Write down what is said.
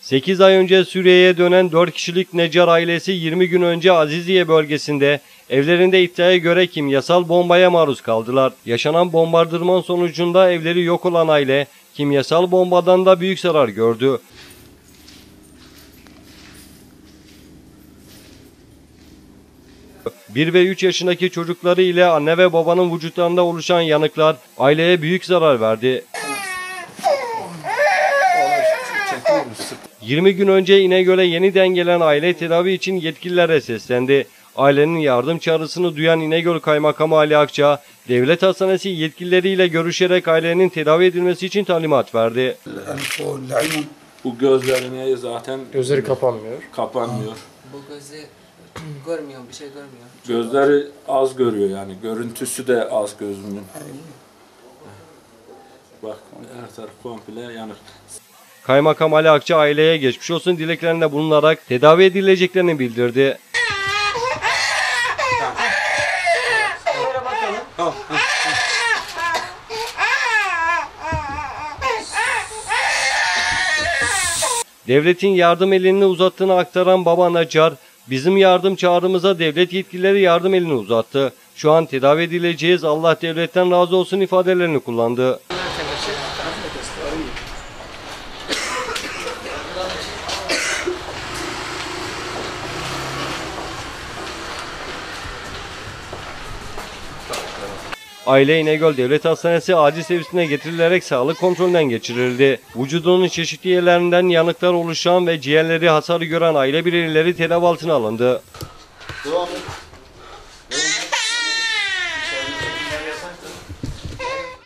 8 ay önce Suriye'ye dönen 4 kişilik Necar ailesi 20 gün önce Aziziye bölgesinde evlerinde iddiaya göre kimyasal bombaya maruz kaldılar. Yaşanan bombardıman sonucunda evleri yok olan aile kimyasal bombadan da büyük zarar gördü. 1 ve 3 yaşındaki çocukları ile anne ve babanın vücutlarında oluşan yanıklar aileye büyük zarar verdi. 20 gün önce İnegöl'e yeniden gelen aile tedavi için yetkililere seslendi. Ailenin yardım çağrısını duyan İnegöl Kaymakamı Ali Akça, devlet hastanesi yetkilileriyle görüşerek ailenin tedavi edilmesi için talimat verdi. Bu gözlerini zaten gözleri kapanmıyor. Bu gözü görmüyor, bir şey görmüyor. Gözleri az görüyor yani. Görüntüsü de az gözünün. Bak her taraf komple yanık. Kaymakam Ali Akça aileye geçmiş olsun dileklerinde bulunarak tedavi edileceklerini bildirdi. Devletin yardım elini uzattığını aktaran baba Necar, bizim yardım çağrımıza devlet yetkilileri yardım elini uzattı. Şu an tedavi edileceğiz, Allah devletten razı olsun ifadelerini kullandı. Aile İnegöl Devlet Hastanesi acil servisine getirilerek sağlık kontrolünden geçirildi. Vücudunun çeşitli yerlerinden yanıklar oluşan ve ciğerleri hasar gören aile bireyleri tedavi altına alındı.